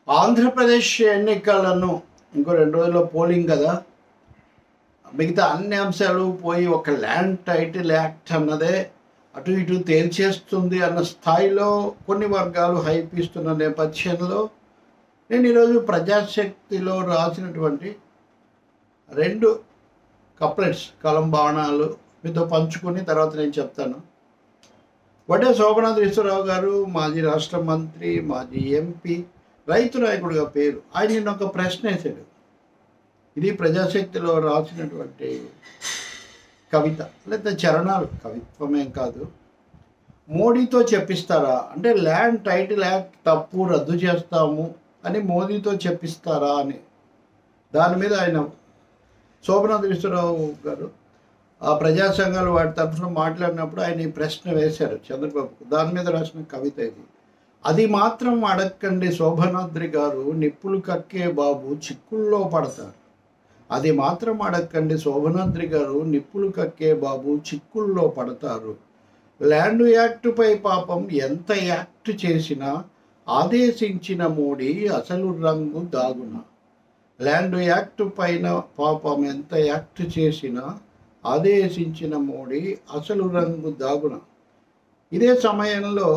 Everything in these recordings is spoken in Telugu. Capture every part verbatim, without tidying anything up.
ఆంధ్రప్రదేశ్ ఎన్నికలను ఇంకో రెండు రోజుల్లో పోలింగ్ కదా. మిగతా అన్ని అంశాలు పోయి ఒక ల్యాండ్ టైటిల్ యాక్ట్ అన్నదే అటు ఇటు తేల్చేస్తుంది అన్న స్థాయిలో కొన్ని వర్గాలు హైప్ ఇస్తున్న నేపథ్యంలో నేను ఈరోజు ప్రజాశక్తిలో రాసినటువంటి రెండు కప్లెట్స్ కలం బాణాలు మీతో పంచుకుని తర్వాత నేను చెప్తాను. వడ్డే శోభనాద్రీశ్వరరావు గారు మాజీ రాష్ట్ర మంత్రి, మాజీ ఎంపీ, రైతు నాయకుడిగా పేరు. ఆయన నిన్న ఒక ప్రశ్న వేశాడు. ఇది ప్రజాశక్తిలో రాసినటువంటి కవిత లేదా చరణాలు, కవిత్వమేం కాదు. మోడీతో చెప్పిస్తారా అంటే ల్యాండ్ టైటిల్ యాక్ట్ తప్పు రద్దు చేస్తాము అని మోదీతో చెప్పిస్తారా అని. దాని మీద ఆయన శోభనాద్రీశ్వరరావు గారు ఆ ప్రజా సంఘాలు వాటి తరఫున మాట్లాడినప్పుడు ఆయన ఈ ప్రశ్న వేశారు చంద్రబాబుకు. దాని మీద రాసిన కవిత ఇది. అది మాత్రం అడక్కండి శోభనాద్రి గారు, నిప్పులు కక్కే బాబు చిక్కుల్లో పడతారు. అది మాత్రం అడక్కండి శోభనాద్రి గారు, నిప్పులు కక్కే బాబు చిక్కుల్లో పడతారు. ల్యాండ్ యాక్టుపై పాపం ఎంత యాక్ట్ చేసినా ఆదేశించిన మోడీ అసలు రంగు దాగున. ల్యాండ్ యాక్ట్ పైన పాపం ఎంత యాక్ట్ చేసినా ఆదేశించిన మోడీ అసలు రంగు దాగున. ఇదే సమయంలో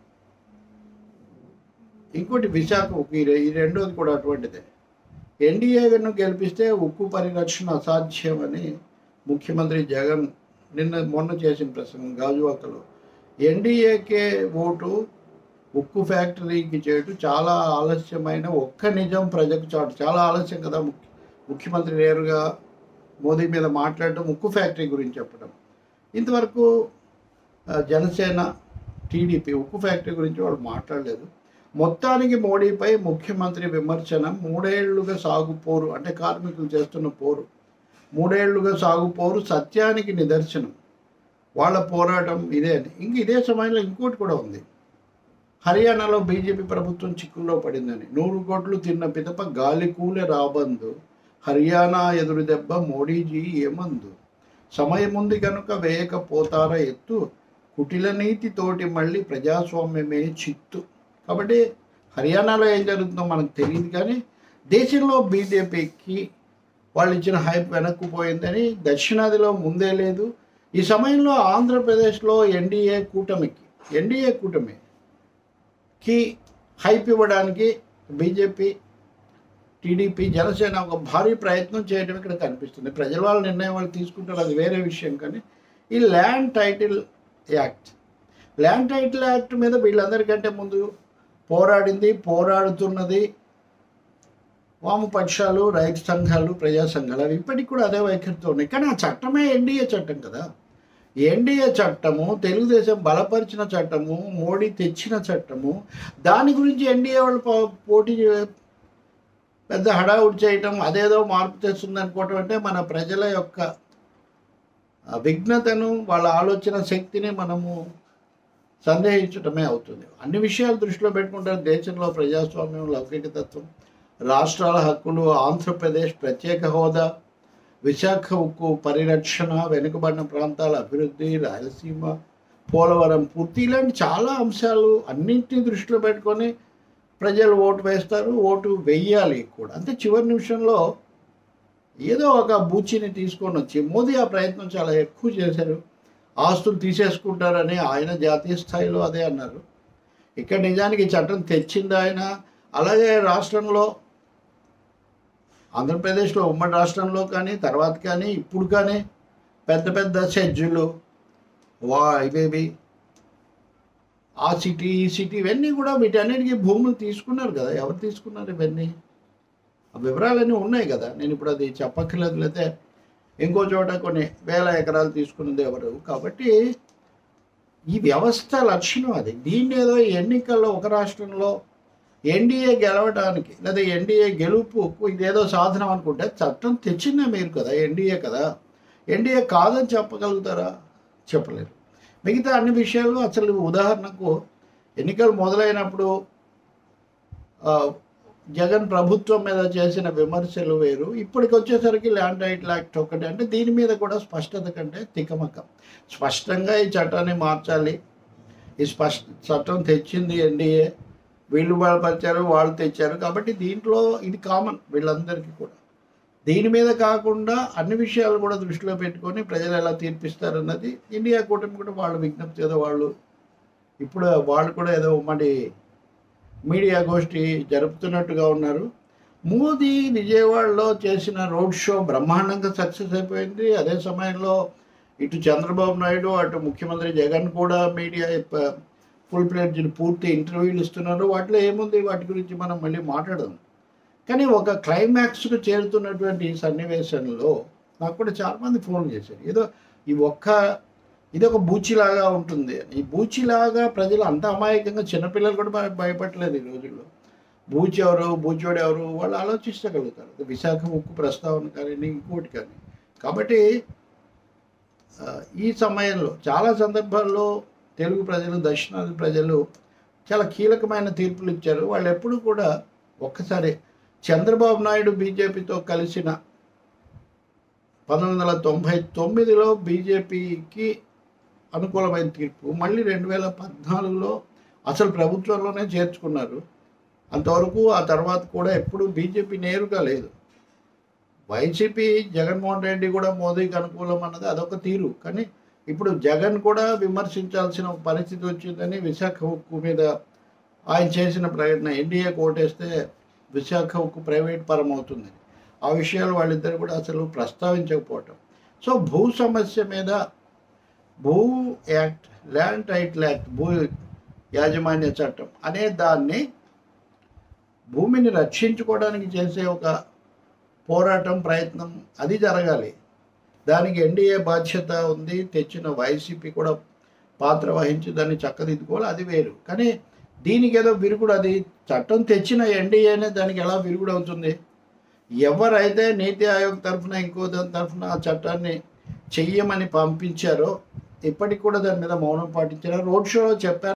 ఇంకోటి విశాఖ ఈ రెండోది కూడా అటువంటిదే. ఎన్డీఏను గెలిపిస్తే ఉక్కు పరిరక్షణ అసాధ్యమని ముఖ్యమంత్రి జగన్ నిన్న మొన్న చేసిన ప్రసంగం గాజువాకలో. ఎన్డీఏకే ఓటు ఉక్కు ఫ్యాక్టరీకి చేయటం చాలా ఆలస్యమైన ఒక్క నిజం ప్రజలకు చాటు. చాలా ఆలస్యం కదా ముఖ్య ముఖ్యమంత్రి నేరుగా మోదీ మీద మాట్లాడటం, ఉక్కు ఫ్యాక్టరీ గురించి చెప్పడం. ఇంతవరకు జనసేన, టీడీపీ ఉక్కు ఫ్యాక్టరీ గురించి వాళ్ళు మాట్లాడలేదు. మొత్తానికి మోడీపై ముఖ్యమంత్రి విమర్శన మూడేళ్లుగా సాగుపోరు, అంటే కార్మికులు చేస్తున్న పోరు, మూడేళ్లుగా సాగుపోరు సత్యానికి నిదర్శనం. వాళ్ళ పోరాటం ఇదే అని. ఇంక ఇదే సమయంలో ఇంకోటి కూడా ఉంది. హర్యానాలో బీజేపీ ప్రభుత్వం చిక్కుల్లో పడిందని. నూరు కోట్లు తిన్న పిదప గాలి కూలె రాబందు, హర్యానా ఎదురు దెబ్బ మోడీజీ ఏమందు. సమయముంది కనుక వేయకపోతారా ఎత్తు, కుటిల నీతితోటి మళ్ళీ ప్రజాస్వామ్యమే చిత్తు. కాబట్టి హర్యానాలో ఏం జరుగుతుందో మనకు తెలియదు, కానీ దేశంలో బీజేపీకి వాళ్ళు ఇచ్చిన హైప్ వెనక్కుపోయిందని దక్షిణాదిలో ముందే లేదు. ఈ సమయంలో ఆంధ్రప్రదేశ్లో ఎన్డీఏ కూటమికి ఎన్డీఏ కూటమికి హైప్ ఇవ్వడానికి బీజేపీ, టీడీపీ, జనసేన ఒక భారీ ప్రయత్నం చేయడం ఇక్కడ కనిపిస్తుంది. ప్రజల వాళ్ళ నిర్ణయం వాళ్ళు తీసుకుంటారు, అది వేరే విషయం. కానీ ఈ land title act land title act మీద వీళ్ళందరికంటే ముందు పోరాడింది, పోరాడుతున్నది వామపక్షాలు, రైతు సంఘాలు, ప్రజా సంఘాలు. అవి ఇప్పటికి కూడా అదే వైఖరితో ఉన్నాయి. కానీ ఆ చట్టమే ఎన్డీఏ చట్టం కదా. ఎన్డీఏ చట్టము, తెలుగుదేశం బలపరిచిన చట్టము, మోడీ తెచ్చిన చట్టము. దాని గురించి ఎన్డీఏ వాళ్ళు పోటీ పెద్ద హడావుడి చేయటం, అదేదో మార్పు తెస్తుంది అనుకోవటం అంటే మన ప్రజల యొక్క విఘ్నతను, వాళ్ళ ఆలోచన శక్తిని మనము సందేహించటమే అవుతుంది. అన్ని విషయాలు దృష్టిలో పెట్టుకుంటారు. దేశంలో ప్రజాస్వామ్యం, లౌకికతత్వం, రాష్ట్రాల హక్కులు, ఆంధ్రప్రదేశ్ ప్రత్యేక హోదా, విశాఖ ఉక్కు పరిరక్షణ, వెనుకబడిన ప్రాంతాల అభివృద్ధి, రాయలసీమ, పోలవరం పూర్తి, ఇలాంటి చాలా అంశాలు అన్నింటినీ దృష్టిలో పెట్టుకొని ప్రజలు ఓటు వేస్తారు. ఓటు వెయ్యాలి కూడా. అంతే చివరి నిమిషంలో ఏదో ఒక బూచిని తీసుకొని వచ్చి మోదీ ఆ ప్రయత్నం చాలా ఎక్కువ చేశారు. ఆస్తులు తీసేసుకుంటారని ఆయన జాతీయ స్థాయిలో అదే అన్నారు. ఇక్కడ నిజానికి చట్టం తెచ్చింది ఆయన. అలాగే రాష్ట్రంలో, ఆంధ్రప్రదేశ్లో ఉమ్మడి రాష్ట్రంలో కానీ తర్వాత కానీ ఇప్పుడు కానీ పెద్ద పెద్ద షెడ్యూలు వా ఇవేవి ఆ సిటీ, ఈ సిటీ, ఇవన్నీ కూడా వీటన్నిటికీ భూములు తీసుకున్నారు కదా. ఎవరు తీసుకున్నారు ఇవన్నీ? ఆ వివరాలన్నీ ఉన్నాయి కదా. నేను ఇప్పుడు అది చెప్పక్కర్లేదు. లేకపోతే ఇంకో చోట కొన్ని వేల ఎకరాలు తీసుకున్నది ఎవరు? కాబట్టి ఈ వ్యవస్థ లక్షణం అది. దీన్ని ఏదో ఎన్నికల్లో ఒక రాష్ట్రంలో ఎన్డీఏ గెలవడానికి లేదా ఎన్డీఏ గెలుపు ఇదేదో సాధనం అనుకుంటే చట్టం తెచ్చిందే మీరు కదా, ఎన్డీఏ కదా. ఎన్డీఏ కాదని చెప్పగలుగుతారా? చెప్పలేరు. మిగతా అన్ని విషయాలు అసలు ఉదాహరణకు ఎన్నికలు మొదలైనప్పుడు జగన్ ప్రభుత్వం మీద చేసిన విమర్శలు వేరు. ఇప్పటికి వచ్చేసరికి ల్యాండ్ టైటిల్ యాక్ట్ ఒకటి. అంటే దీని మీద కూడా స్పష్టత కంటే తికమక. స్పష్టంగా ఈ చట్టాన్ని మార్చాలి, ఈ స్పష్ట చట్టం తెచ్చింది ఎన్డీఏ, వీళ్ళు బలపరిచారు, వాళ్ళు తెచ్చారు. కాబట్టి దీంట్లో ఇది కామన్ వీళ్ళందరికీ కూడా. దీని మీద కాకుండా అన్ని విషయాలు కూడా దృష్టిలో పెట్టుకొని ప్రజలు ఎలా తీర్పిస్తారన్నది ఇండియా కూటమి కూడా వాళ్ళ విజ్ఞప్తి ఏదో వాళ్ళు ఇప్పుడు వాళ్ళు కూడా ఏదో ఉమ్మడి మీడియా గోష్ఠి జరుపుతున్నట్టుగా ఉన్నారు. మోదీ విజయవాడలో చేసిన రోడ్ షో బ్రహ్మాండంగా సక్సెస్ అయిపోయింది. అదే సమయంలో ఇటు చంద్రబాబు నాయుడు అటు ముఖ్యమంత్రి జగన్ కూడా మీడియా ఫుల్ ప్లేడ్జ్ పూర్తి ఇంటర్వ్యూలు ఇస్తున్నారు. వాటిలో ఏముంది, వాటి గురించి మనం మళ్ళీ మాట్లాడదాం. కానీ ఒక క్లైమాక్స్కు చేరుతున్నటువంటి సన్నివేశంలో నాకు కూడా చాలామంది ఫోన్ చేశారు, ఏదో ఈ ఒక్క ఇది ఒక బూచిలాగా ఉంటుంది అని. ఈ బూచిలాగా ప్రజలు అంత అమాయకంగా చిన్నపిల్లలు కూడా భయ భయపడలేదు ఈ రోజుల్లో. బూచి ఎవరు, బూచోడు ఎవరు వాళ్ళు ఆలోచించగలుగుతారు. విశాఖ ఉక్కు ప్రస్తావన కానీ ఇంకోటి కానీ. కాబట్టి ఈ సమయంలో చాలా సందర్భాల్లో తెలుగు ప్రజలు, దక్షిణాది ప్రజలు చాలా కీలకమైన తీర్పులు ఇచ్చారు. వాళ్ళు ఎప్పుడు కూడా ఒక్కసారి చంద్రబాబు నాయుడు బీజేపీతో కలిసిన పంతొమ్మిది వందల తొంభై తొమ్మిదిలో బీజేపీకి అనుకూలమైన తీర్పు, మళ్ళీ రెండు వేల పద్నాలుగులో అసలు ప్రభుత్వంలోనే చేర్చుకున్నారు. అంతవరకు ఆ తర్వాత కూడా ఎప్పుడు బీజేపీ నేరుగా లేదు. వైసీపీ జగన్మోహన్ రెడ్డి కూడా మోదీకి అనుకూలం అన్నది అదొక తీరు. కానీ ఇప్పుడు జగన్ కూడా విమర్శించాల్సిన పరిస్థితి వచ్చిందని విశాఖ ఉక్కు మీద ఆయన చేసిన ప్రకటన, ఎన్డీఏ కోటేస్తే విశాఖ ఉక్కు ప్రైవేట్ పరం అవుతుంది, ఆ విషయాలు వాళ్ళిద్దరు కూడా అసలు ప్రస్తావించకపోవటం. సో భూ సమస్య మీద భూ యాక్ట్, ల్యాండ్ టైటిల్ యాక్ట్, భూ యాజమాన్య చట్టం అనే దాన్ని భూమిని రక్షించుకోవడానికి చేసే ఒక పోరాటం, ప్రయత్నం అది జరగాలి. దానికి ఎన్డీఏ బాధ్యత ఉంది, తెచ్చిన వైసీపీ కూడా పాత్ర వహించి దాన్ని చక్కదిద్దుకోవాలి, అది వేరు. కానీ దీనికి ఏదో విరుగుడు, అది చట్టం తెచ్చిన ఎన్డీఏనే దానికి ఎలా విరుగుడు అవుతుంది? ఎవరైతే నీతి ఆయోగ్ తరఫున ఇంకో దాని తరఫున ఆ చట్టాన్ని చెయ్యమని పంపించారో ఇప్పటికి కూడా దాని మీద మౌనం పాటించారు. రోడ్ షోలో చెప్పారు.